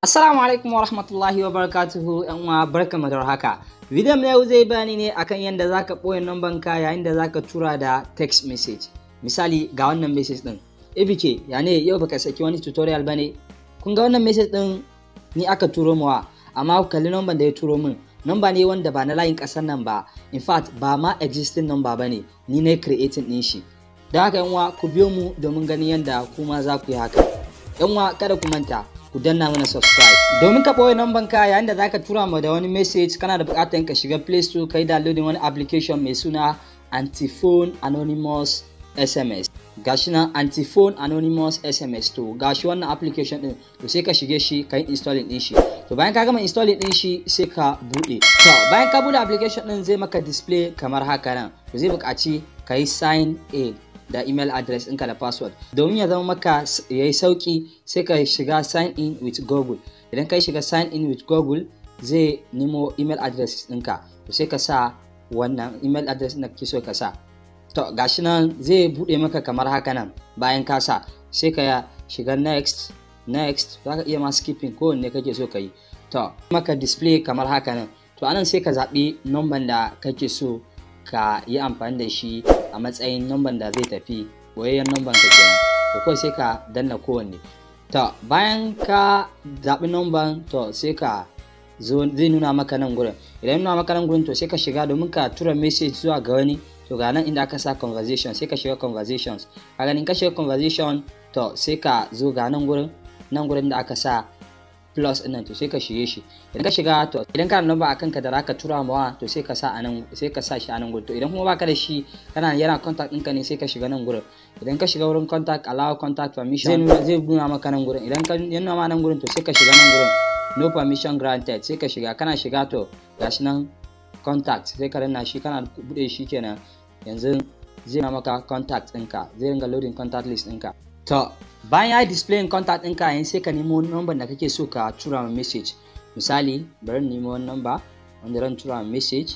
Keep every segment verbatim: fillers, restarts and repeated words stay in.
Assalamu alaikum wa rahmatullahi wa barakatuhu yan uwa barkamu da haka. Bidiyon na yau zai bani ne akan yadda zaka boye numbanka yayin da zaka tura da text message. Misali ga wannan message din. Ebike ya ne yau baka saki wani tutorial bane. Kun ga wannan message din ni aka turo mawa amma ku kalli number da ya turo min. Number ne wanda ba na layin kasar nan ba. In fact ba ma existing number bane. Ni ne creating din shi. Da haka yan uwa ku biyo mu domin ganin yadda kuma za ku yi haka. Yan uwa kada ku manta ku danna mana subscribe domin ka boye numban ka yayin da zaka tura ma da wani message kana da bukatar ka shiga Play Store kai downloading wani application mai suna anti-phone anonymous S M S. Gashi nan anti-phone anonymous S M S to gashi wannan application din to sai ka shige shi kai installing din shi. To bayan ka gama installing din shi sai ka bude. To bayan ka bude application din zai maka display kamar haka nan. To zai buƙaci kai sign in da email address ɗinka da password domin ya zama maka yayi sauki sai ka shiga sign in with Google. Idan ka shiga sign in with Google zai nemo email address ɗinka to sai ka sa wannan email address ɗin da kake so ka sa. To gashi nan zai bude maka kamar haka nan bayan ka sa sai ka shiga next next zaka iya ma skipping ko wanne kake so ka yi. To maka display kamar haka nan to anan sai ka zaɓi number da kake so ka yi amfani da shi a matsayin numban da zai tafi boyayyen numban ka kenan to kawai sai ka danna kowanne. To bayan ka zaɓi numban to sai ka zo zai nuna maka nan gurin. Idan nuna maka nan gurin to sai ka shiga domin ka tura message zuwa ga wani. To ga nan inda aka sa conversation sai ka shiga conversations. A ganin ka shiga conversation to sai ka zo ga nan gurin nan gurin da aka sa plus ɗin nan to sai ka shige shi. Idan ka shiga to idan kana da number akan ka da zaka tura mawa to sai ka sa anan sai ka sa shi anan gurin. To idan kuma baka da shi kana yana contact ɗinka ne sai ka shiga nan gurin. Idan ka shiga wurin contact allow contact permission zai zai nuna maka nan gurin. Idan ka yana ma nan gurin to sai ka shiga nan gurin no permission granted sai ka shiga kana shiga to gashi nan contact sai ka danna shi kana bude shi kenan yanzu zai nuna maka contact ɗinka zai ringa loading contact list ɗinka. To bayan ya display contact ɗinka yanzu sai ka nemo number da kake so ka tura message. Misali bari nemo wannan number wanda zan tura message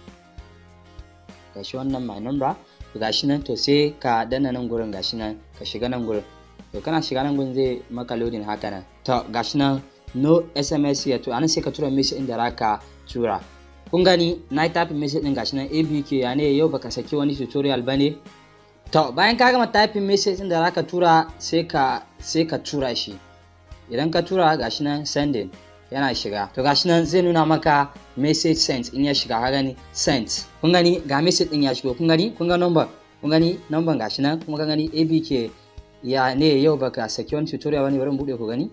gashi wannan my number to gashi nan to sai ka danna nan gurin gashi nan ka shiga nan gurin. To kana shiga nan gurin zai maka loading haka nan. To gashi nan no S M S yet to anan sai ka tura message inda zaka tura. Kun gani na type message din gashi nan A B K ya ne yau baka saki wani tutorial bane. To bayan ka gama typing message din da zaka tura sai ka sai ka tura shi. Idan ka tura gashi nan sending yana shiga. To gashi nan zai nuna maka message sent in ya shiga ka gani sent. Kun gani ga message din ya shigo kun gani kun ga number kun gani number gashi nan kuma ka gani A B K ya ne yau baka saki wani tutorial bane bari mu bude ku gani.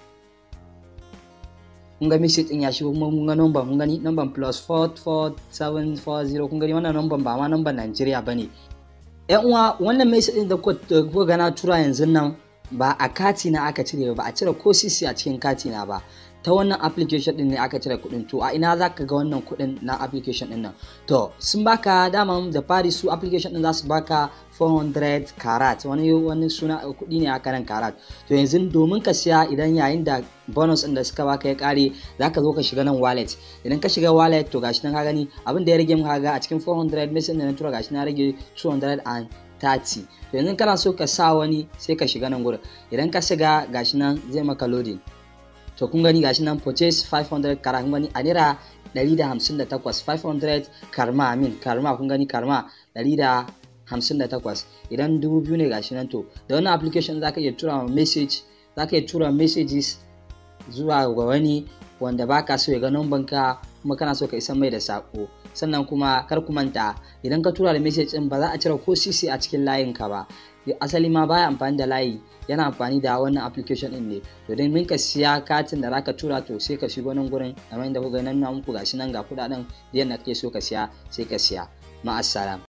Kun ga message din ya shigo kuma kun ga number kun gani number plus four four seven four zero kun gani wannan number ba ma number Nigeria bane. Yan uwa wannan message din da kuka gana tura yanzu nan ba a kati na aka cire ba a cire ko sisi a cikin kati na ba ta wannan application din ne aka cire kuɗin. To a ina zaka ga wannan kuɗin na application din nan? To sun baka dama da fari su application din za su baka four hundred karat wani wani suna kuɗi ne aka nan karat. To yanzu domin ka siya idan yayin da bonus din da suka baka ya kare zaka zo ka shiga nan wallet. Idan ka shiga wallet to gashi nan ka gani abin da ya rage maka ga a cikin four hundred message da na tura gashi na rage two hundred thirty. To yanzu kana so ka sa wani sai ka shiga nan gurin. Idan ka shiga gashi nan zai maka loading. To kun gani gashi nan purchase five hundred karat kun gani a naira ɗari da hamsin da takwas five hundred karma amin karma kun gani karma ɗari da hamsin da takwas. Idan dubu biyu ne gashi nan to da wannan application zaka iya tura message zaka iya tura messages zuwa ga wani wanda baka so ya ga numban ka kuma kana so ka isa mai da sako. Sannan kuma kar ku manta idan ka tura da message din ba za a cire ko sisi a cikin layin ka ba. Asali ma baya amfani da layi yana amfani da wannan application din ne. To dan min ka siya katin da zaka tura to sai ka shigo nan gurin kamar yadda kuka nan na muku gashi nan ga kudaden da yanda kake so ka siya sai ka siya. Ma'assalam.